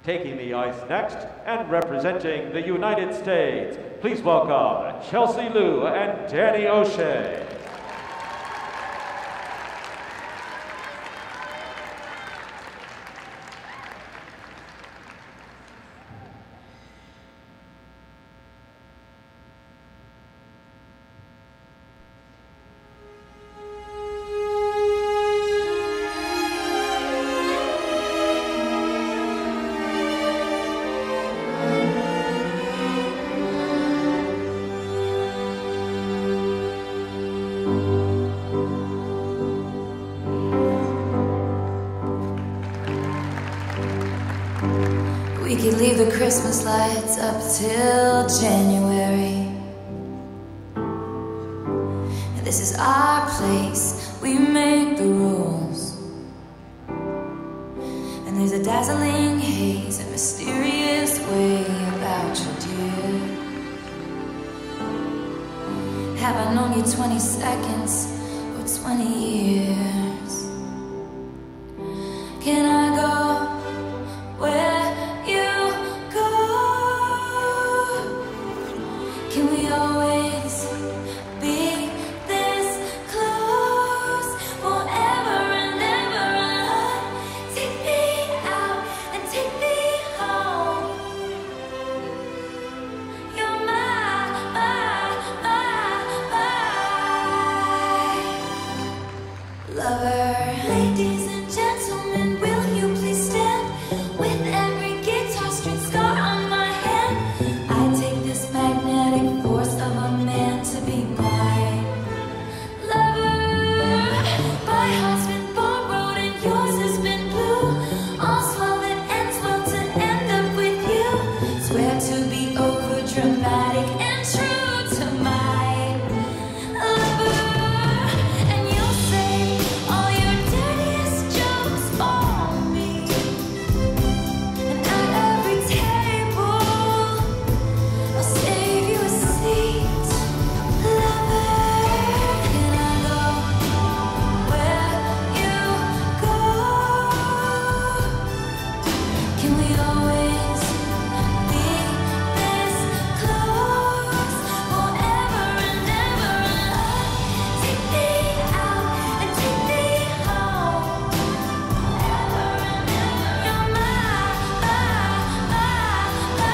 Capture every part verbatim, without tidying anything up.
Taking the ice next and representing the United States, please welcome Chelsea Liu and Danny O'Shea. We could leave the Christmas lights up till January. And this is our place, we make the rules. And there's a dazzling haze, a mysterious way about you, dear. Have I known you twenty seconds or twenty years? Can I go where can we always be this close forever and ever? Take me out and take me home. You're my, my, my, my lover. Ladies and gentlemen, will you please stand with every guitar string scar on my hand? I take this magnetic force of a man to be my lover. My heart's been borrowed and yours has been blue. All's well that ends well to end up with you. Swear to be over dramatic and true to my lover. And you'll say all your dirtiest jokes on me. And at every table I'll save you a seat, lover. Can I go where you go? Can we always be this close forever and ever? Take me out and take me home. Forever and ever. You're my, my, my, my.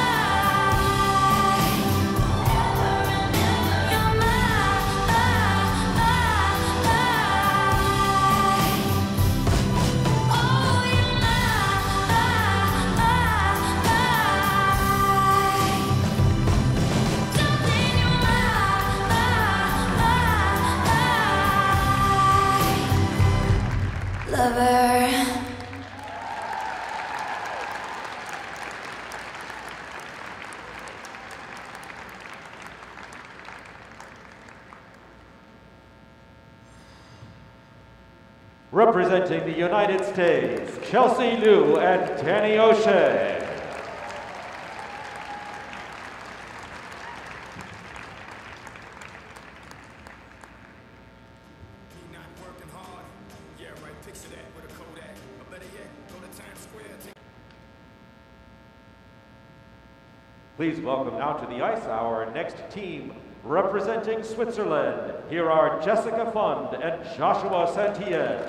You're my, my, my, my. Oh, you're my, my, my, my. Darling, you're my, my, my, my. Lover. Representing the United States, Chelsea Liu and Danny O'Shea. He not working hard. Yeah, right. Picture that with a Kodak. Or better yet, go to Times Square. Take Please welcome now to the ice our next team. Representing Switzerland, here are Jessica Fund and Joshua Santien.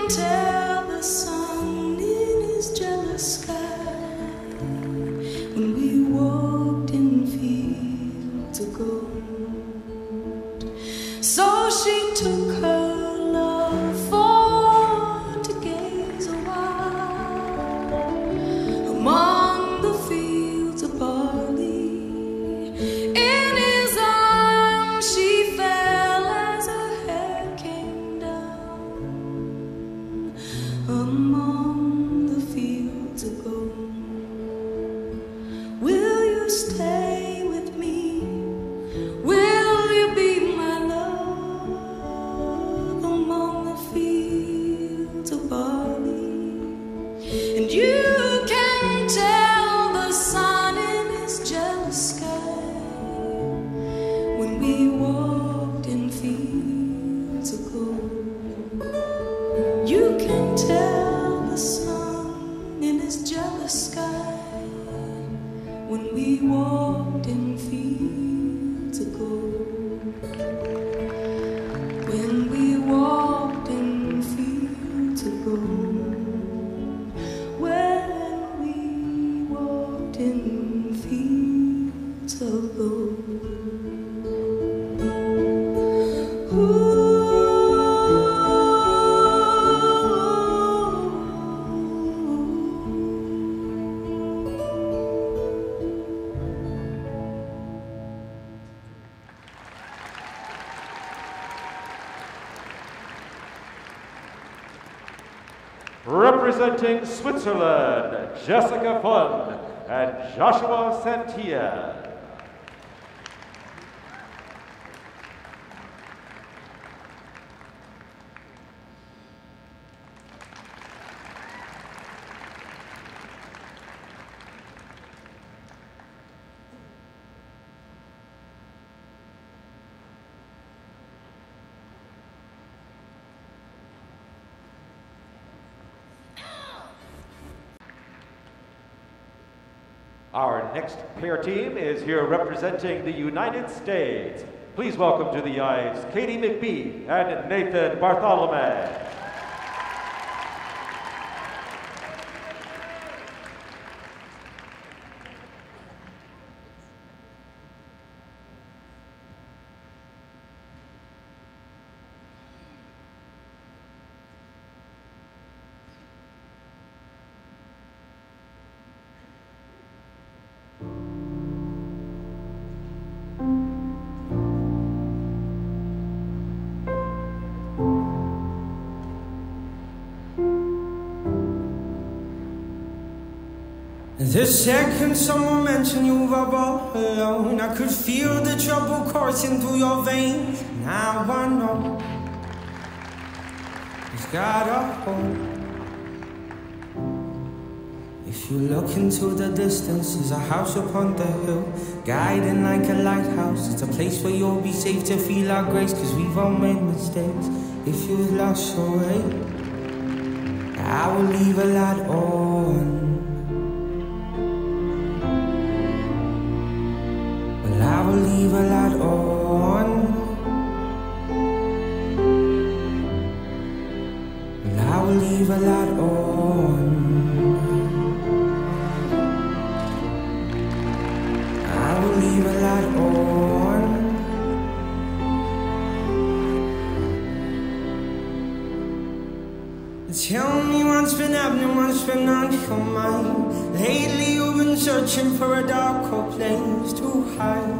can tell the sun in his jealous sky when we walked in fields of gold. So she took her love for to gaze a while among the fields of barley. In his arms she fell as her hair came down among the fields of gold. Will you stay with me? Will you be my love among the fields of barley? And you can tell the sun in his jealous sky when we walked in fields of gold. You can tell the sun in his jealous sky when we walked in fields of gold. When we walked in fields of gold. When we walked in fields of gold. Representing Switzerland, Jessica Fund and Joshua Santia. Our next pair team is here representing the United States. Please welcome to the ice Katie McBee and Nathan Bartholomew. The second someone mentioned you were all alone, I could feel the trouble coursing through your veins. Now I know it's got a hold. If you look into the distance, there's a house upon the hill, guiding like a lighthouse. It's a place where you'll be safe to feel our grace, cause we've all made mistakes. If you've lost your way, I will leave a light on. I will leave a light on. And I will leave a light on. I will leave a light on. Tell me what's been happening, what's been on your mind. Lately you've been searching for a darker place to hide.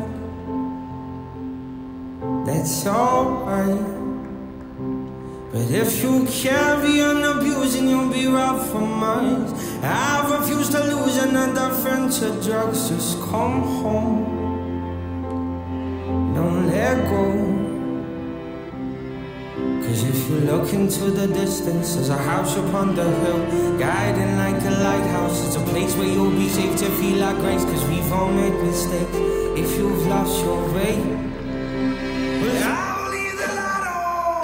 That's alright. But if you carry on abusing, you'll be robbed from mine. I refuse to lose another friend to drugs. Just come home. Don't let go. Cause if you look into the distance, there's a house upon the hill, guiding like a lighthouse. It's a place where you'll be safe to feel our grace, cause we've all made mistakes. If you've lost your way, well, I'll leave the light on.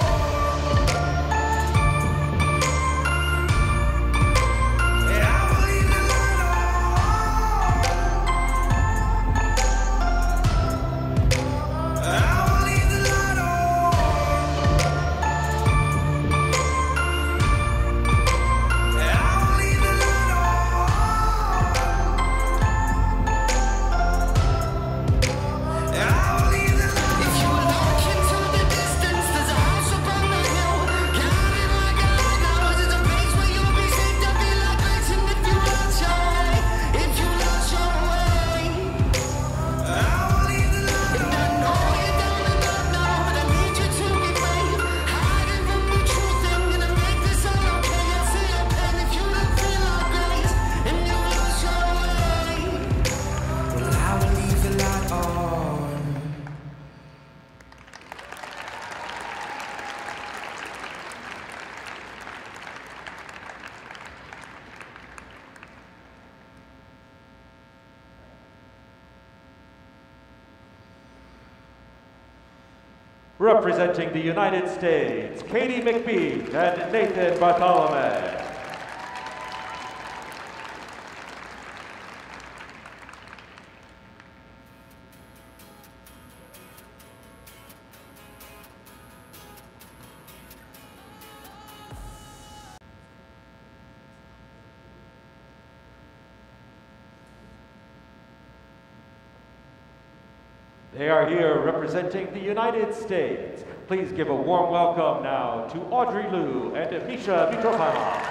Yeah, I'll leave the light on. I'll leave the light on. Representing the United States, Katie McBeat and Nathan Bartholomew. They are here representing the United States. Please give a warm welcome now to Audrey Liu and Misha Mitrofana.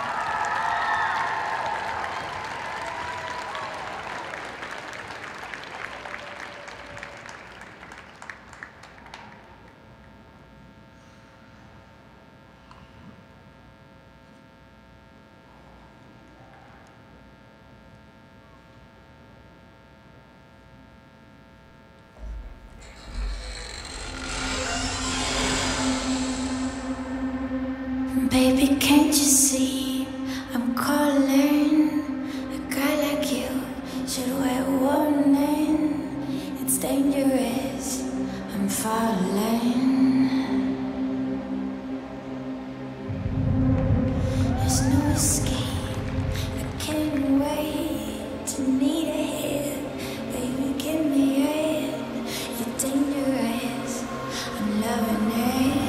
Baby, can't you see I'm calling? A guy like you should wear a warning. It's dangerous, I'm falling. There's no escape, I can't wait to need a hit. Baby, give me it. You're dangerous, I'm loving it.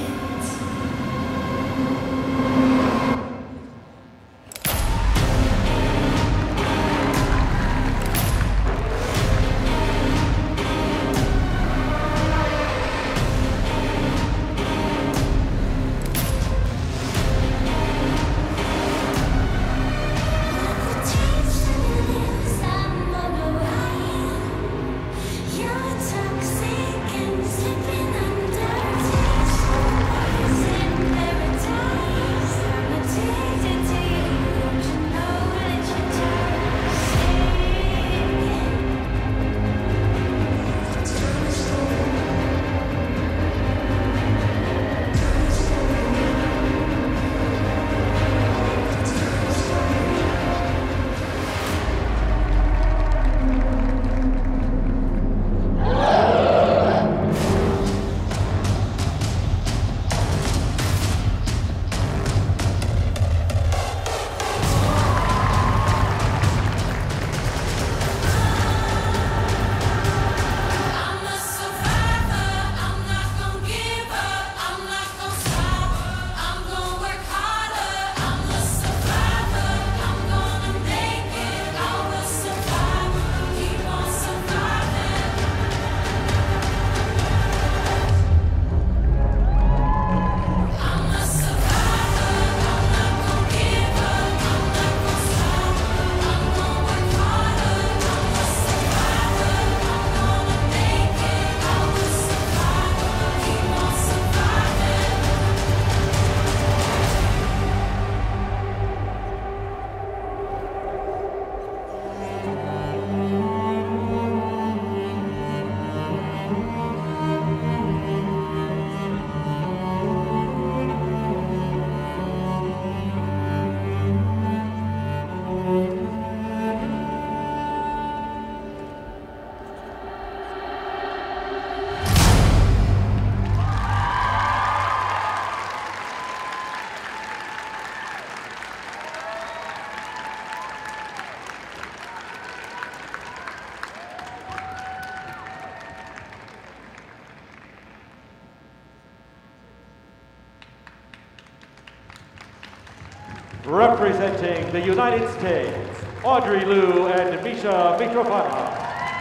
Representing the United States, Audrey Liu and Misha Mitrofana.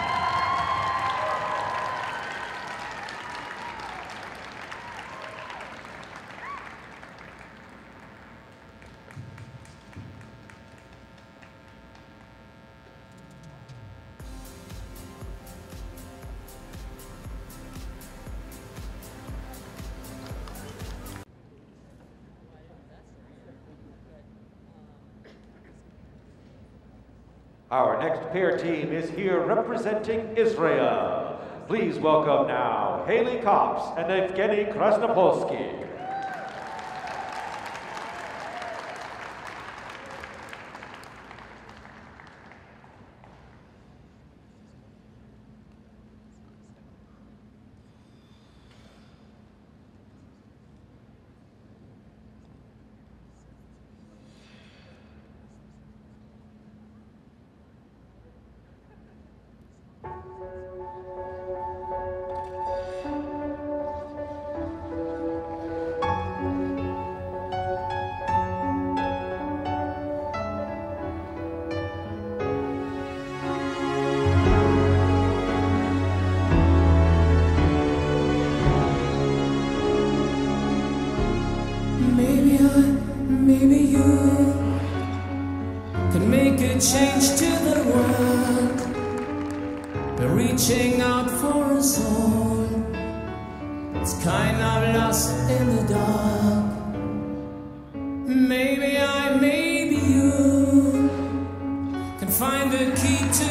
Our next pair team is here representing Israel. Please welcome now Haley Kops and Evgeny Krasnopolsky. I, maybe you can make a change to the world. We're reaching out for us all. It's kind of lost in the dark. Maybe I, maybe you can find the key to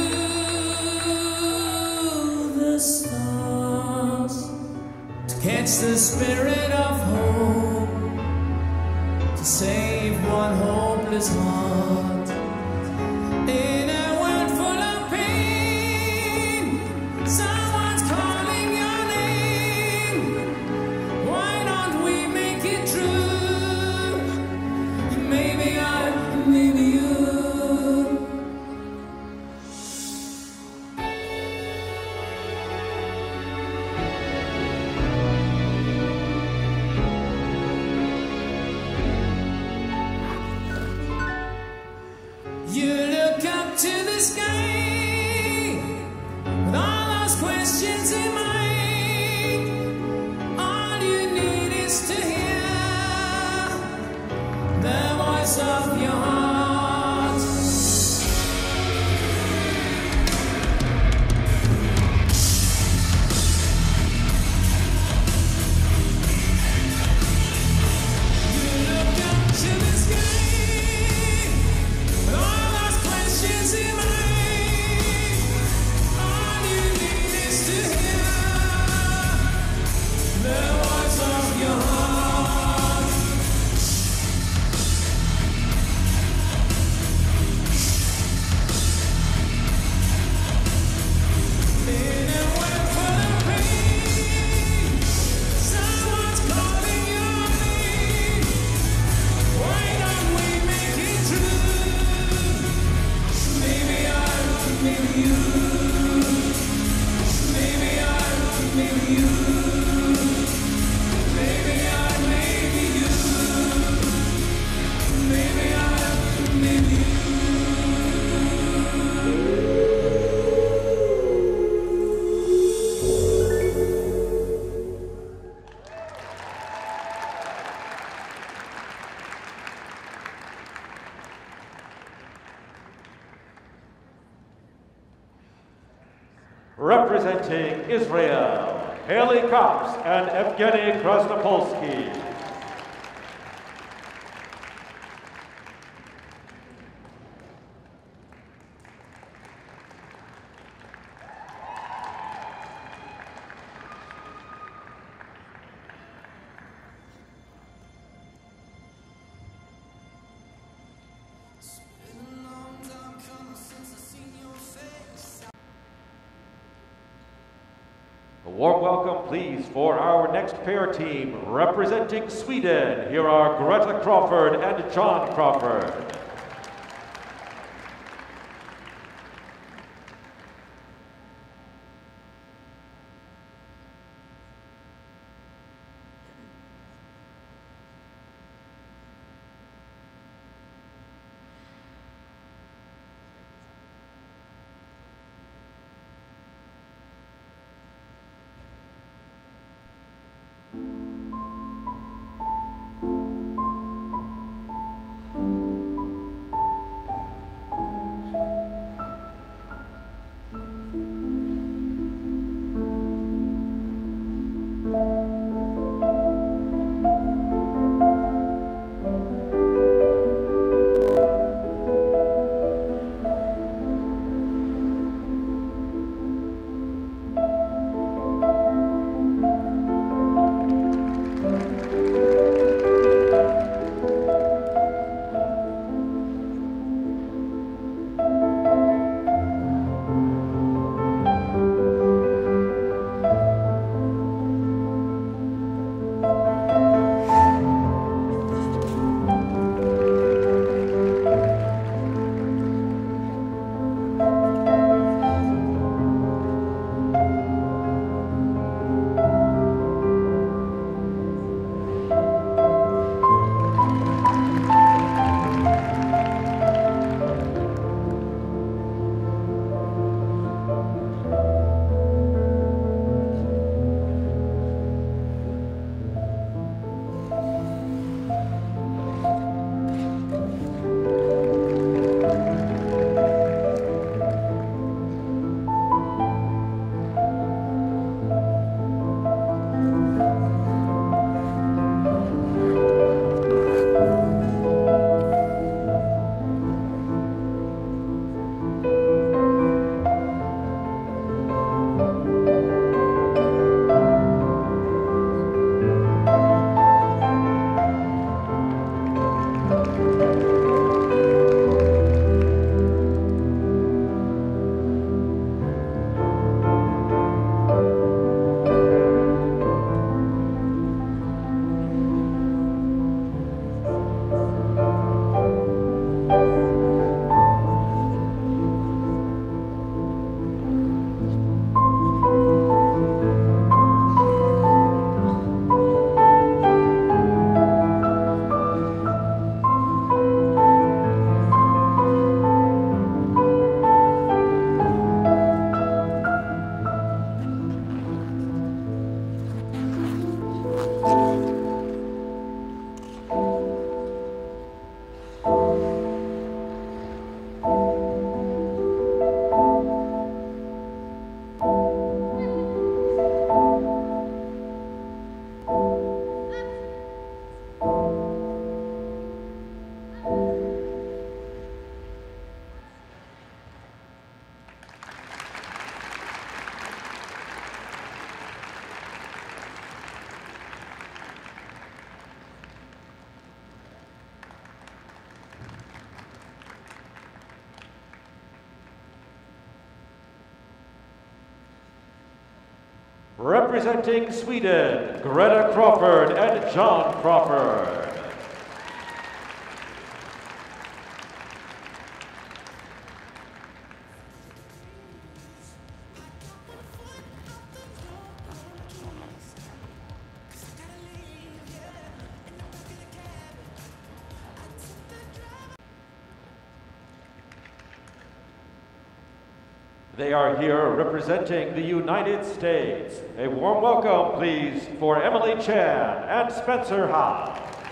the stars, to catch the spirit of hope, to save one hopeless heart. In a world full of pain, someone's calling your name. Why don't we make it true? Maybe I, maybe you. You look up to the sky with all those questions in mind. All you need is to hear the voice of your heart. You look up to the sky with all those questions in mind. All you need is to hear the voice of your heart. In a world full of pain, someone's calling your name. Why don't we make it true? Maybe I, maybe you. Maybe I, maybe you. Maybe I, maybe you. Maybe I, maybe you. Representing Israel, Haley Kops and Evgeny Krasnopolsky. A warm welcome, please, for our next pair team. Representing Sweden, here are Greta Crawford and John Crawford. Representing Sweden, Greta Crawford and John Crawford. They are here representing the United States. A warm welcome, please, for Emily Chan and Spencer Ha.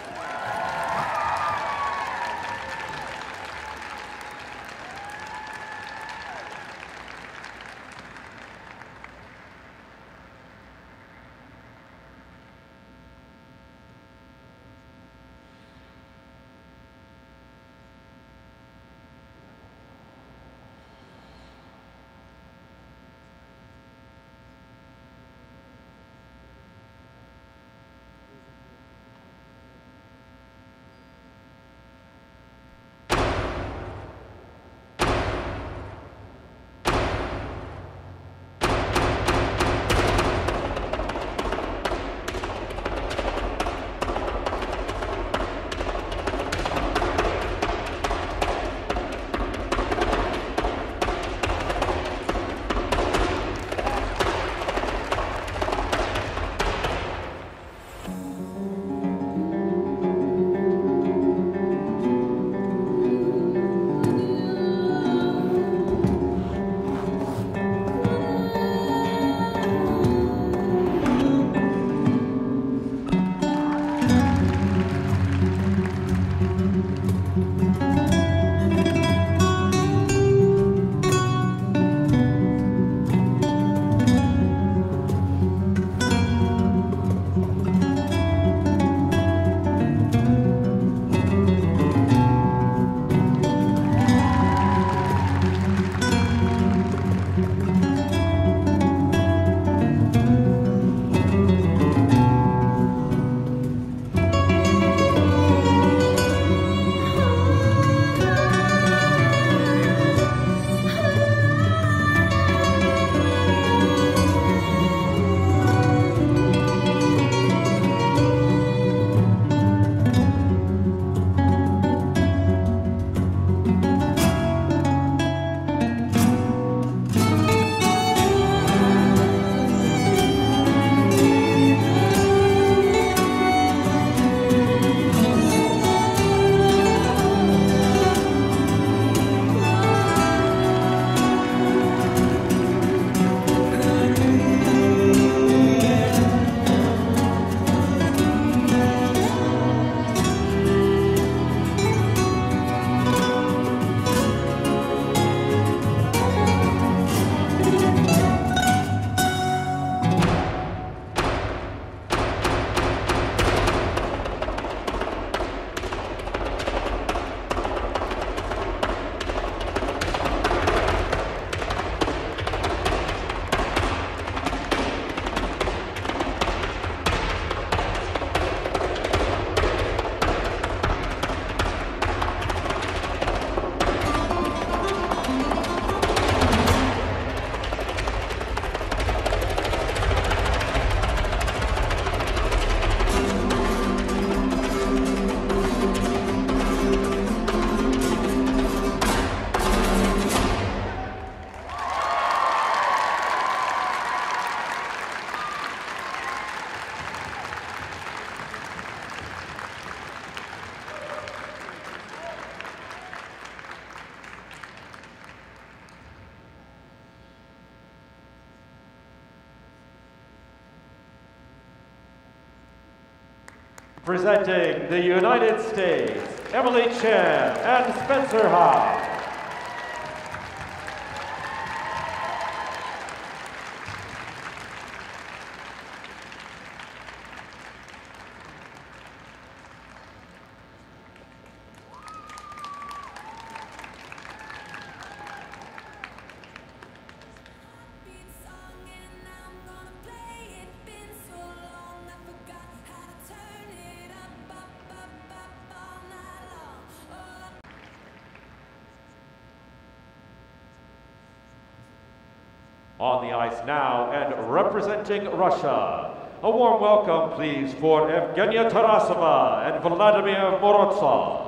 Presenting the United States, Emily Chan and Spencer Ha. On the ice now and representing Russia, a warm welcome please for Evgenia Tarasova and Vladimir Morozov.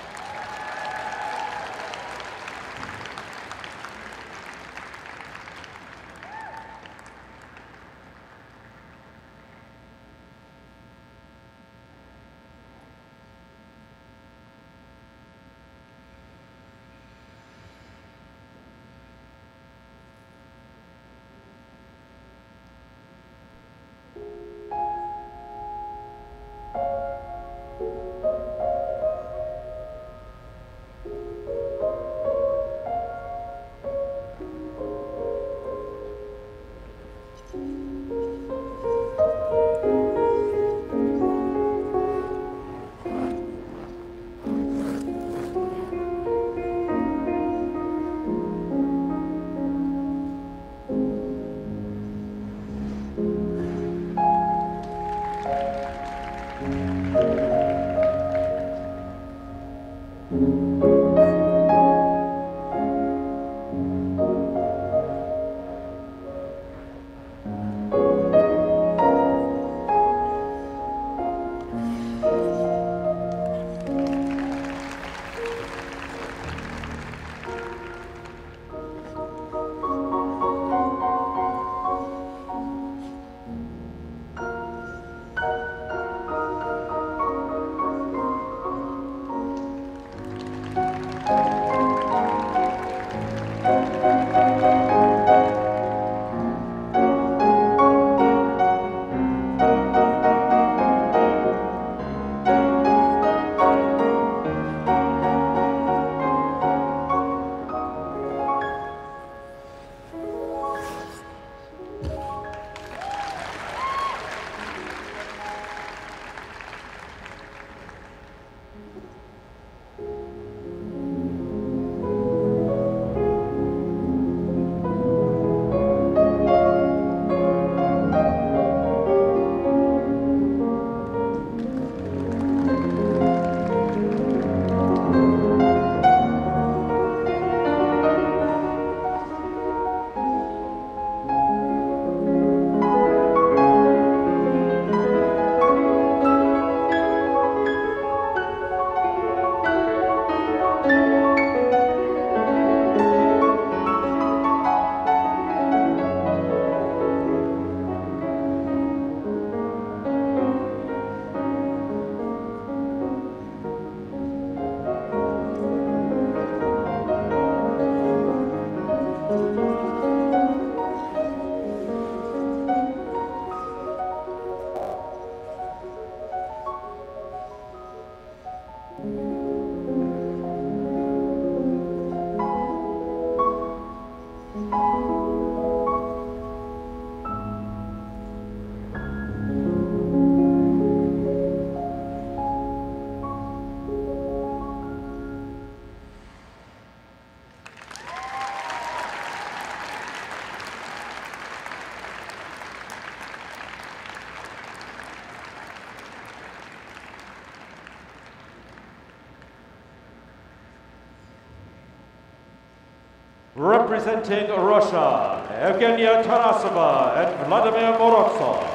Representing Russia, Evgenia Tarasova and Vladimir Morozov.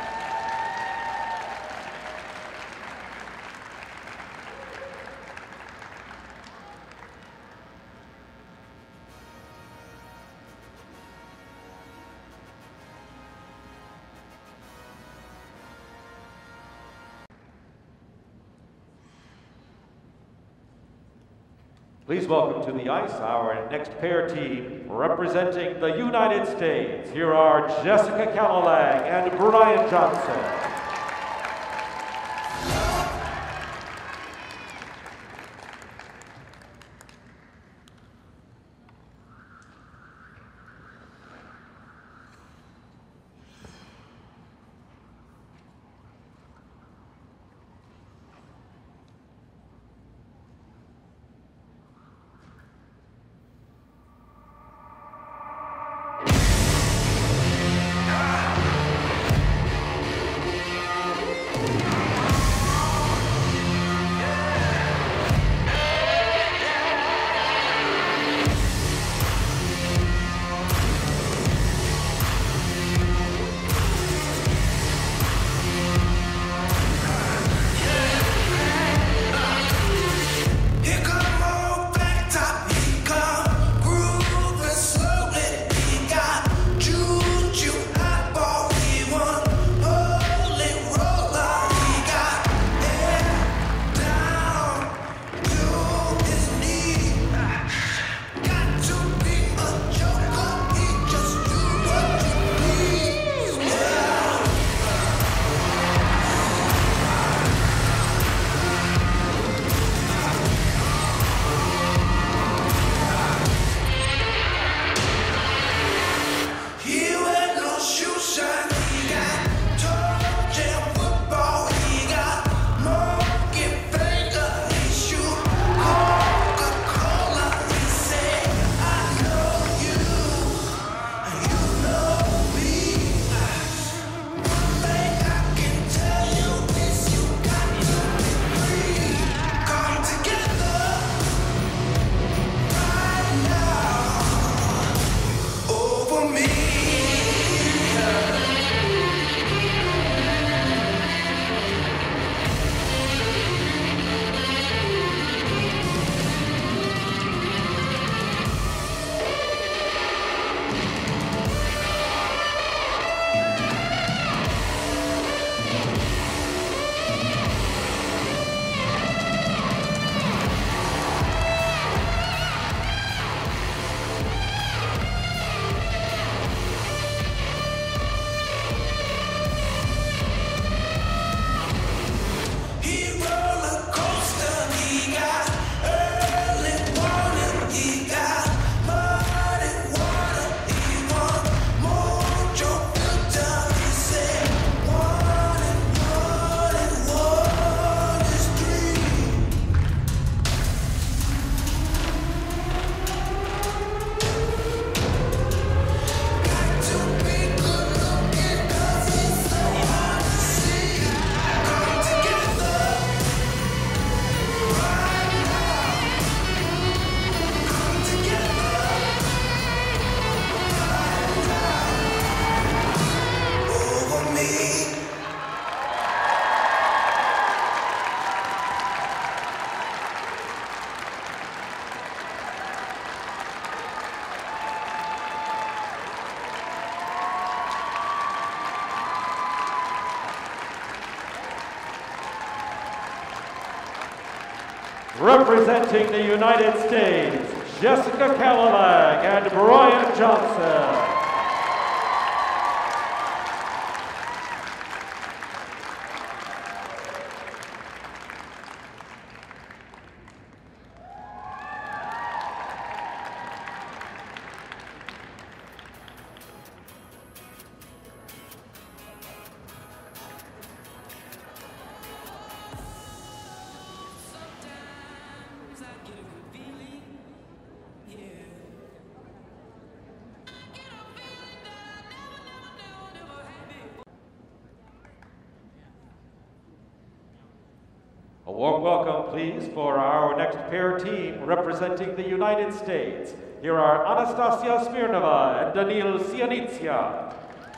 Please welcome to the ice our next pair team representing the United States. Here are Jessica Cadillac and Brian Johnson. Representing the United States, Jessica Cadillac and Brian Johnson. A warm welcome, please, for our next pair team representing the United States. Here are Anastasia Smirnova and Danil Sianitsia.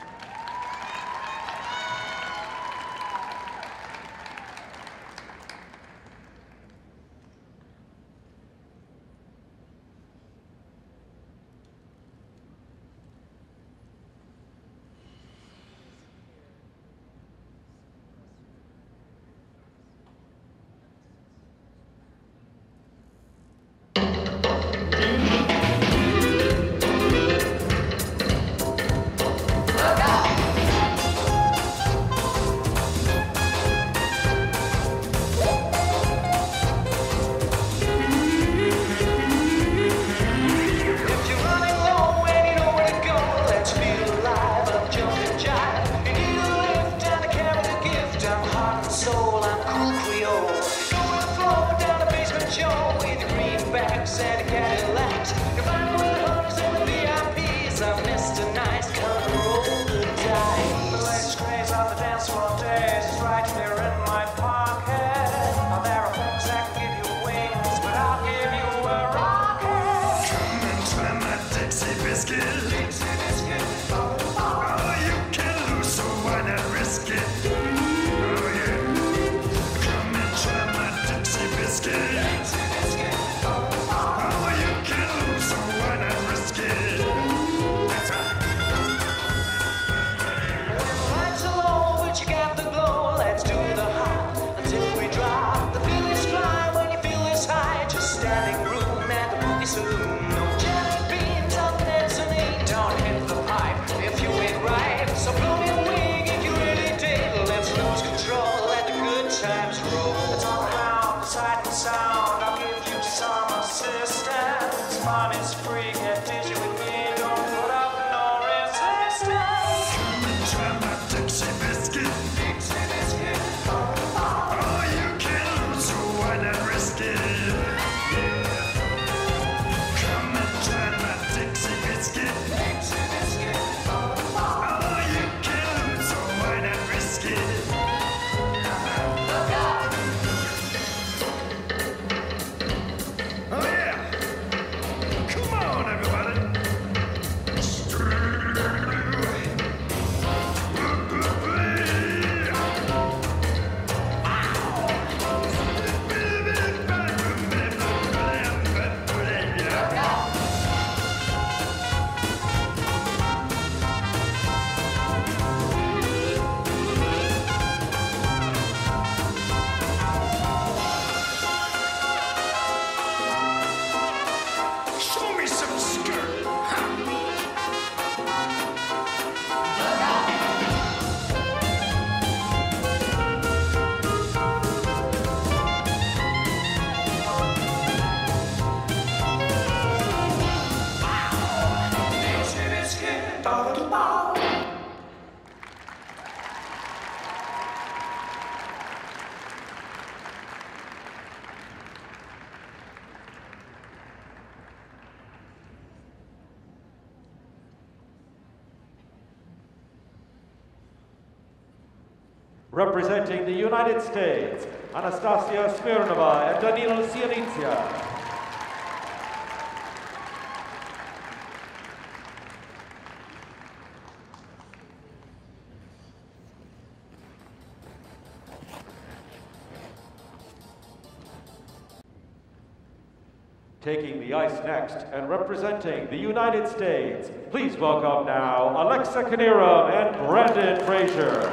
Representing the United States, Anastasia Smirnova and Danil Sianitsia. Taking the ice next and representing the United States, please welcome now Alexa Kaniram and Brandon Frazier.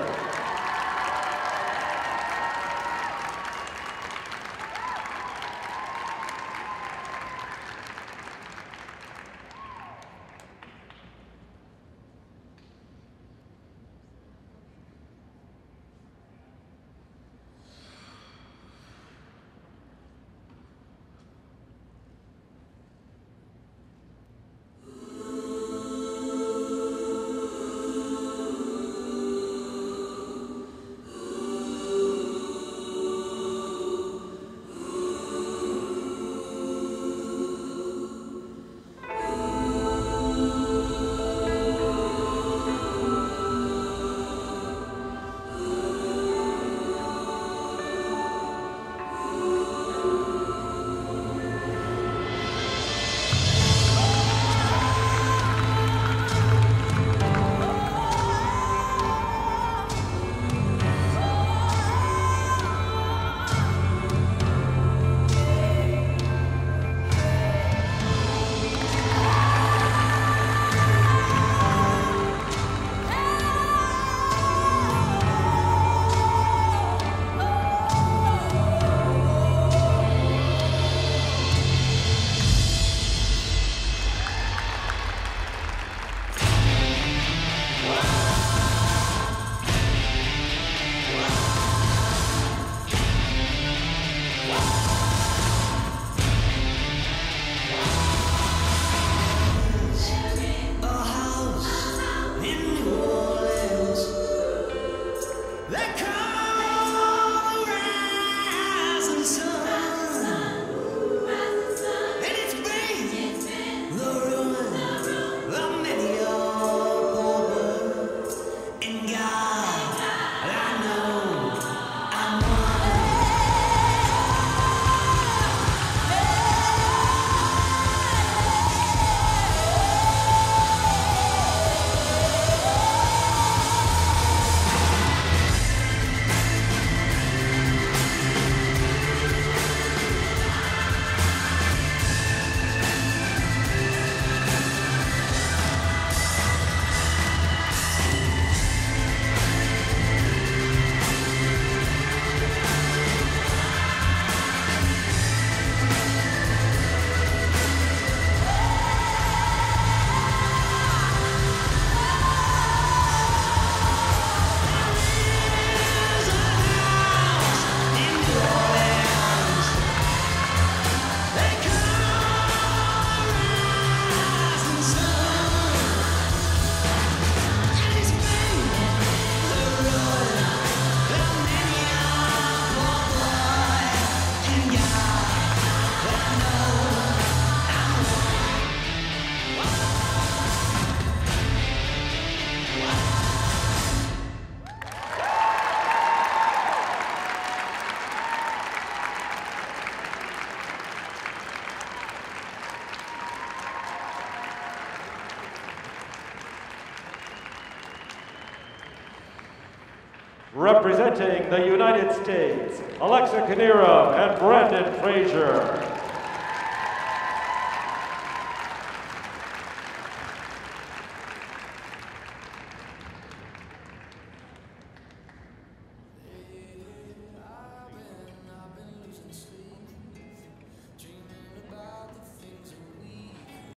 Representing the United States, Alexa Kanirov and Brandon Frazier.